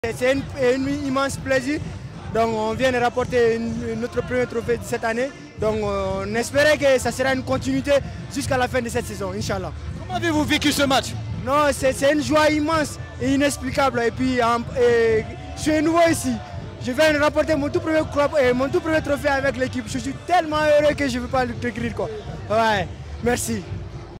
C'est un immense plaisir. Donc on vient de rapporter notre premier trophée de cette année. Donc on espérait que ça sera une continuité jusqu'à la fin de cette saison, Inch'Allah. Comment avez-vous vécu ce match? Non, c'est une joie immense et inexplicable. Et puis je suis nouveau ici. Je viens de rapporter mon tout premier trophée avec l'équipe. Je suis tellement heureux que je ne veux pas le décrire. Ouais, merci.